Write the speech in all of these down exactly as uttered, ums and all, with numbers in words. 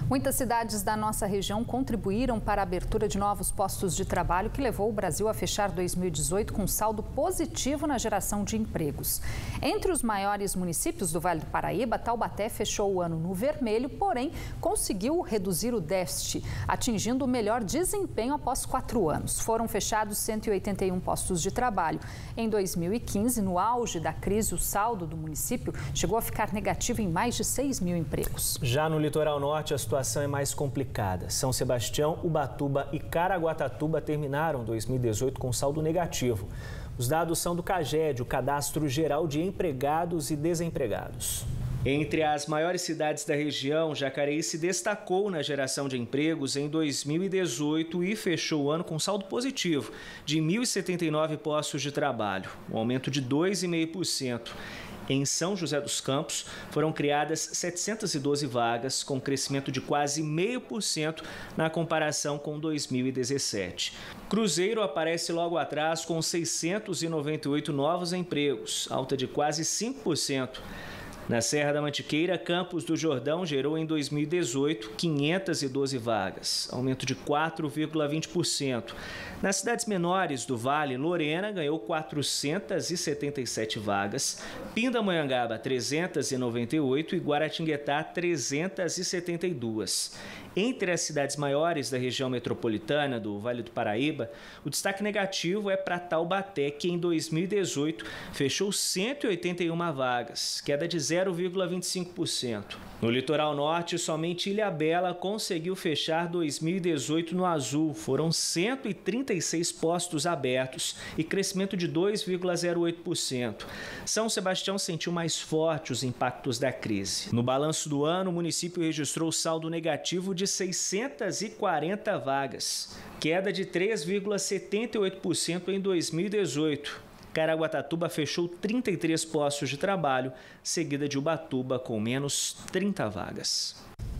Muitas cidades da nossa região contribuíram para a abertura de novos postos de trabalho que levou o Brasil a fechar dois mil e dezoito com saldo positivo na geração de empregos. Entre os maiores municípios do Vale do Paraíba, Taubaté fechou o ano no vermelho, porém conseguiu reduzir o déficit, atingindo o melhor desempenho após quatro anos. Foram fechados cento e oitenta e um postos de trabalho. Em dois mil e quinze, no auge da crise, o saldo do município chegou a ficar negativo em mais de seis mil empregos. Já no litoral norte, a situação A situação é mais complicada. São Sebastião, Ubatuba e Caraguatatuba terminaram dois mil e dezoito com saldo negativo. Os dados são do CAGED, o Cadastro Geral de Empregados e Desempregados. Entre as maiores cidades da região, Jacareí se destacou na geração de empregos em dois mil e dezoito e fechou o ano com saldo positivo de mil e setenta e nove postos de trabalho, um aumento de dois vírgula cinco por cento. Em São José dos Campos, foram criadas setecentas e doze vagas, com crescimento de quase zero vírgula cinco por cento na comparação com dois mil e dezessete. Cruzeiro aparece logo atrás com seiscentos e noventa e oito novos empregos, alta de quase cinco por cento. Na Serra da Mantiqueira, Campos do Jordão gerou em dois mil e dezoito quinhentas e doze vagas, aumento de quatro vírgula vinte por cento. Nas cidades menores do Vale, Lorena ganhou quatrocentas e setenta e sete vagas, Pindamonhangaba trezentas e noventa e oito e Guaratinguetá trezentas e setenta e duas. Entre as cidades maiores da região metropolitana do Vale do Paraíba, o destaque negativo é para Taubaté, que em dois mil e dezoito fechou cento e oitenta e uma vagas, queda de zero vírgula vinte e cinco por cento. No litoral norte, somente Ilhabela conseguiu fechar dois mil e dezoito no azul. Foram cento e trinta e seis postos abertos e crescimento de dois vírgula zero oito por cento. São Sebastião sentiu mais forte os impactos da crise. No balanço do ano, o município registrou saldo negativo de seiscentas e quarenta vagas, queda de três vírgula setenta e oito por cento em dois mil e dezoito. Caraguatatuba fechou trinta e três postos de trabalho, seguida de Ubatuba com menos trinta vagas.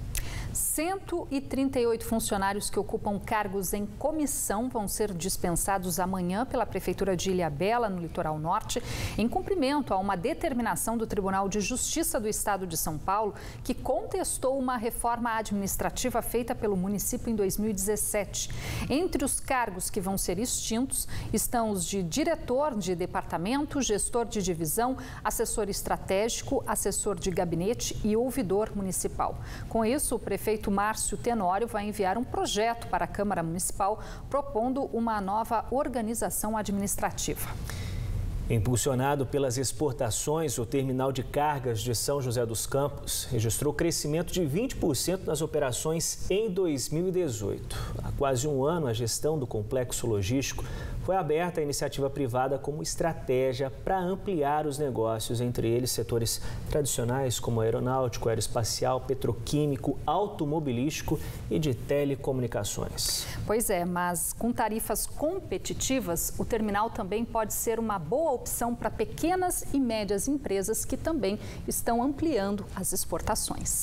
cento e trinta e oito funcionários que ocupam cargos em comissão vão ser dispensados amanhã pela Prefeitura de Ilhabela, no litoral norte, em cumprimento a uma determinação do Tribunal de Justiça do Estado de São Paulo, que contestou uma reforma administrativa feita pelo município em dois mil e dezessete. Entre os cargos que vão ser extintos estão os de diretor de departamento, gestor de divisão, assessor estratégico, assessor de gabinete e ouvidor municipal. Com isso, o prefeito Márcio Tenório vai enviar um projeto para a Câmara Municipal propondo uma nova organização administrativa. Impulsionado pelas exportações, o terminal de cargas de São José dos Campos registrou crescimento de vinte por cento nas operações em dois mil e dezoito. Há quase um ano, a gestão do complexo logístico foi aberta à iniciativa privada como estratégia para ampliar os negócios, entre eles setores tradicionais como aeronáutico, aeroespacial, petroquímico, automobilístico e de telecomunicações. Pois é, mas com tarifas competitivas, o terminal também pode ser uma boa opção para pequenas e médias empresas que também estão ampliando as exportações.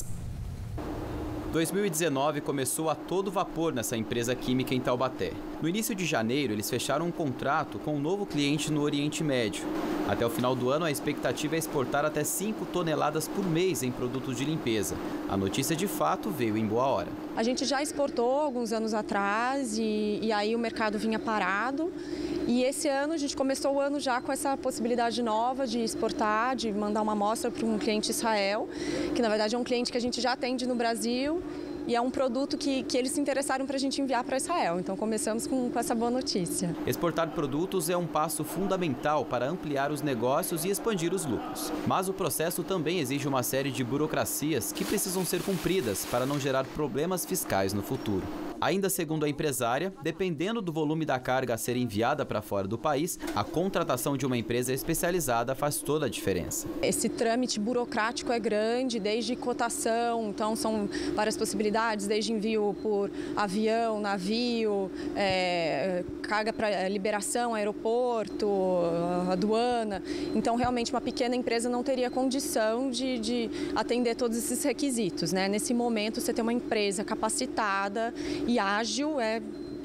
dois mil e dezenove começou a todo vapor nessa empresa química em Taubaté. No início de janeiro, eles fecharam um contrato com um novo cliente no Oriente Médio. Até o final do ano, a expectativa é exportar até cinco toneladas por mês em produtos de limpeza. A notícia, de fato, veio em boa hora. A gente já exportou alguns anos atrás e, e aí o mercado vinha parado. E esse ano a gente começou o ano já com essa possibilidade nova de exportar, de mandar uma amostra para um cliente Israel, que na verdade é um cliente que a gente já atende no Brasil e é um produto que, que eles se interessaram para a gente enviar para Israel. Então começamos com, com essa boa notícia. Exportar produtos é um passo fundamental para ampliar os negócios e expandir os lucros. Mas o processo também exige uma série de burocracias que precisam ser cumpridas para não gerar problemas fiscais no futuro. Ainda segundo a empresária, dependendo do volume da carga a ser enviada para fora do país, a contratação de uma empresa especializada faz toda a diferença. Esse trâmite burocrático é grande, desde cotação, então são várias possibilidades, desde envio por avião, navio, é, carga para liberação, aeroporto, aduana. Então, realmente, uma pequena empresa não teria condição de, de atender todos esses requisitos, né? Nesse momento, você ter uma empresa capacitada e ágil é,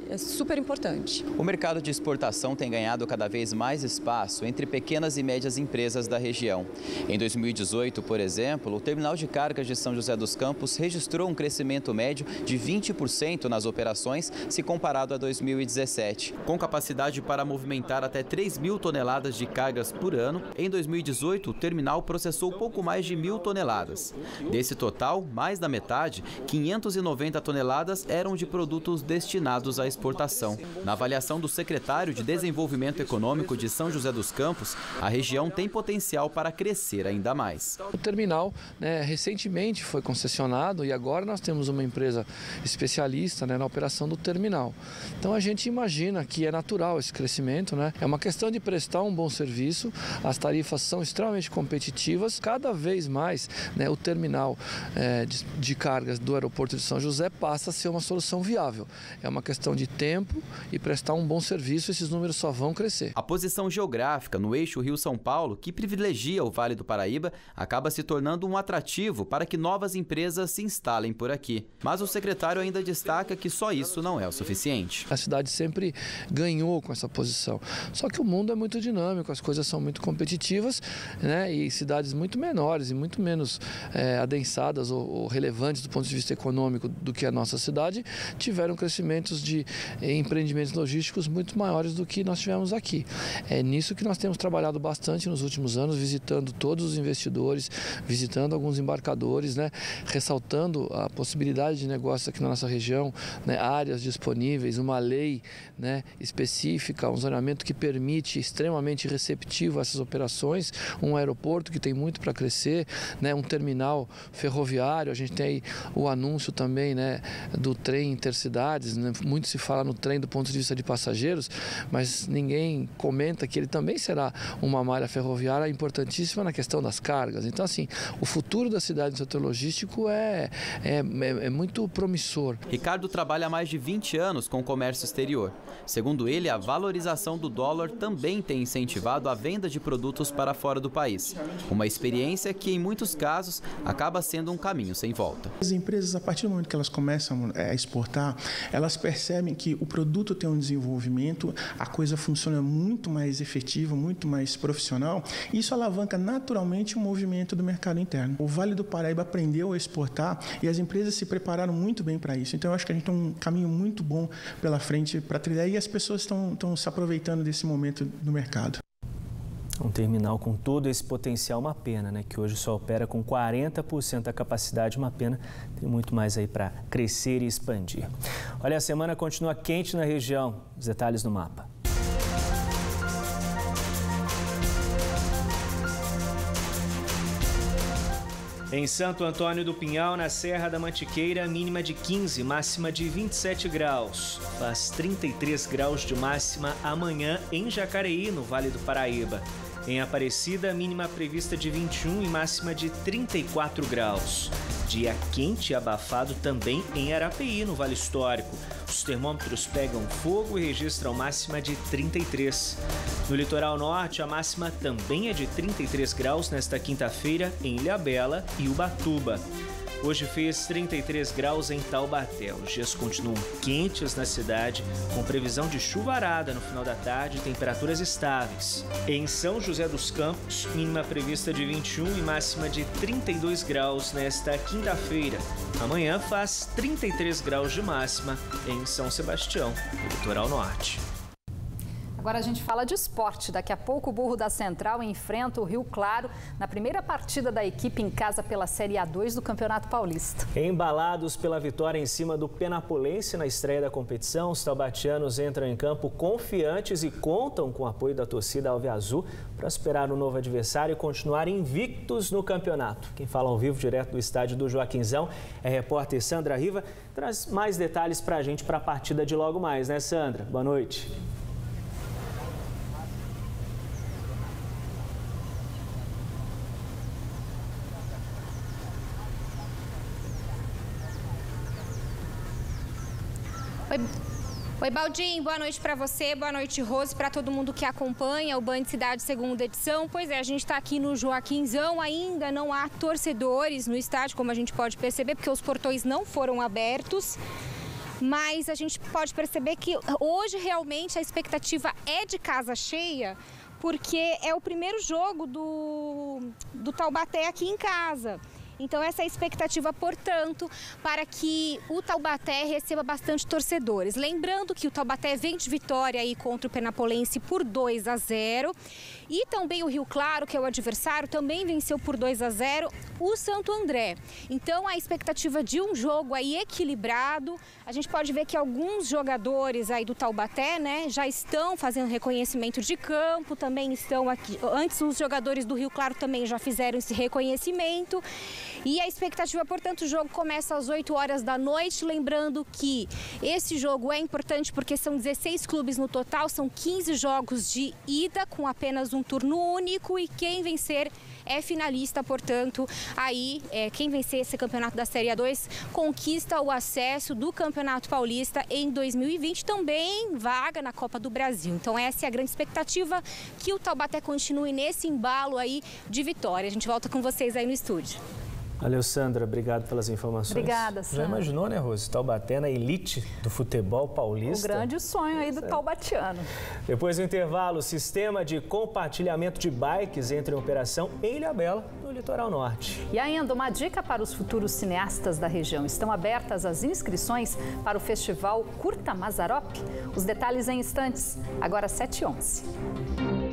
é super importante. O mercado de exportação tem ganhado cada vez mais espaço entre pequenas e médias empresas da região. Em dois mil e dezoito, por exemplo, o terminal de cargas de São José dos Campos registrou um crescimento médio de vinte por cento nas operações, se comparado a dois mil e dezessete. Com capacidade para movimentar até três mil toneladas de cargas por ano, em dois mil e dezoito o terminal processou pouco mais de mil toneladas. Desse total, mais da metade, quinhentas e noventa toneladas, eram de produtos destinados à exportação. Na avaliação do secretário de Desenvolvimento Econômico de São José dos Campos, a região tem potencial para crescer ainda mais. O terminal, né, recentemente foi concessionado e agora nós temos uma empresa especialista, né, na operação do terminal. Então a gente imagina que é natural esse crescimento, né? É uma questão de prestar um bom serviço, as tarifas são extremamente competitivas, cada vez mais, né, o terminal é, de, de cargas do aeroporto de São José passa a ser uma solução viável. É uma questão de tempo e prestar um bom serviço, esses números só vão crescer. A posição geográfica no eixo Rio-São Paulo, que privilegia o Vale do Paraíba, acaba se tornando um atrativo para que novas empresas se instalem por aqui. Mas o secretário ainda destaca que só isso não é o suficiente. A cidade sempre ganhou com essa posição. Só que o mundo é muito dinâmico, as coisas são muito competitivas, né? E cidades muito menores e muito menos é, adensadas ou, ou relevantes do ponto de vista econômico do que a nossa cidade, tiveram crescimentos de empreendimentos logísticos muito maiores do que nós tivemos aqui. É nisso que nós temos trabalhado bastante nos últimos anos, visitando todos os investidores, visitando alguns embarcadores, né, ressaltando a possibilidade de negócio aqui na nossa região, né, áreas disponíveis, uma lei, né, específica, um zonamento que permite, extremamente receptivo a essas operações, um aeroporto que tem muito para crescer, né, um terminal ferroviário, a gente tem aí o anúncio também, né, do trem intercidades, né, muito se fala no trem do ponto de vista de passageiros, mas ninguém comenta que ele também será uma malha ferroviária importantíssima na questão das cargas. Então, assim, o futuro da cidade no setor logístico é, é, é, é muito promissor. Ricardo trabalha há mais de vinte anos com o comércio exterior. Segundo ele, a valorização do dólar também tem incentivado a venda de produtos para fora do país. Uma experiência que, em muitos casos, acaba sendo um caminho sem volta. As empresas, a partir do momento que elas começam a exportar, elas percebem que o produto tem um desenvolvimento, a coisa funciona muito mais efetiva, muito mais profissional, e isso alavanca naturalmente o movimento do mercado interno. O Vale do Paraíba aprendeu a exportar e as empresas se prepararam muito bem para isso. Então, eu acho que a gente tem um caminho muito bom pela frente para trilhar e as pessoas estão, estão se aproveitando desse momento no mercado. Um terminal com todo esse potencial, uma pena, né? Que hoje só opera com quarenta por cento da capacidade, uma pena. Tem muito mais aí para crescer e expandir. Olha, a semana continua quente na região. Os detalhes no mapa. Em Santo Antônio do Pinhal, na Serra da Mantiqueira, mínima de quinze, máxima de vinte e sete graus. Faz trinta e três graus de máxima amanhã em Jacareí, no Vale do Paraíba. Em Aparecida, mínima prevista de vinte e um e máxima de trinta e quatro graus. Dia quente e abafado também em Arapeí, no Vale Histórico. Os termômetros pegam fogo e registram máxima de trinta e três. No litoral norte, a máxima também é de trinta e três graus nesta quinta-feira em Ilhabela e Ubatuba. Hoje fez trinta e três graus em Taubaté. Os dias continuam quentes na cidade, com previsão de chuvarada no final da tarde e temperaturas estáveis. Em São José dos Campos, mínima prevista de vinte e um e máxima de trinta e dois graus nesta quinta-feira. Amanhã faz trinta e três graus de máxima em São Sebastião, no litoral norte. Agora a gente fala de esporte. Daqui a pouco o Burro da Central enfrenta o Rio Claro na primeira partida da equipe em casa pela Série A dois do Campeonato Paulista. Embalados pela vitória em cima do Penapolense na estreia da competição, os taubatianos entram em campo confiantes e contam com o apoio da torcida alviazul para superar o novo adversário e continuar invictos no campeonato. Quem fala ao vivo direto do estádio do Joaquinzão é a repórter Sandra Riva. Traz mais detalhes para a gente para a partida de logo mais, né, Sandra? Boa noite. Oi, Oi Baldinho, boa noite para você, boa noite Rose, para todo mundo que acompanha o Band Cidade segunda edição. Pois é, a gente está aqui no Joaquinzão, ainda não há torcedores no estádio, como a gente pode perceber, porque os portões não foram abertos. mas a gente pode perceber que hoje realmente a expectativa é de casa cheia, porque é o primeiro jogo do, do Taubaté aqui em casa. Então essa é a expectativa, portanto, para que o Taubaté receba bastante torcedores. Lembrando que o Taubaté vem de vitória aí contra o Penapolense por dois a zero. E também o Rio Claro, que é o adversário, também venceu por dois a zero o Santo André. Então a expectativa de um jogo aí equilibrado. A gente pode ver que alguns jogadores aí do Taubaté, né, já estão fazendo reconhecimento de campo, também estão aqui. Antes os jogadores do Rio Claro também já fizeram esse reconhecimento. E a expectativa, portanto, o jogo começa às oito horas da noite, lembrando que esse jogo é importante porque são dezesseis clubes no total, são quinze jogos de ida com apenas um turno único e quem vencer é finalista, portanto, aí é, quem vencer esse campeonato da Série A dois conquista o acesso do Campeonato Paulista em dois mil e vinte, também vaga na Copa do Brasil. Então essa é a grande expectativa, que o Taubaté continue nesse embalo aí de vitória. A gente volta com vocês aí no estúdio. Valeu, Sandra. Obrigado pelas informações. Obrigada, Sandra. Já imaginou, né, Rose? Taubaté na elite do futebol paulista. O grande sonho aí do taubatiano. Depois do intervalo, o sistema de compartilhamento de bikes entra em operação em Ilhabela, no litoral norte. E ainda uma dica para os futuros cineastas da região. Estão abertas as inscrições para o festival Curta Mazzaropi. Os detalhes em instantes, agora sete e onze.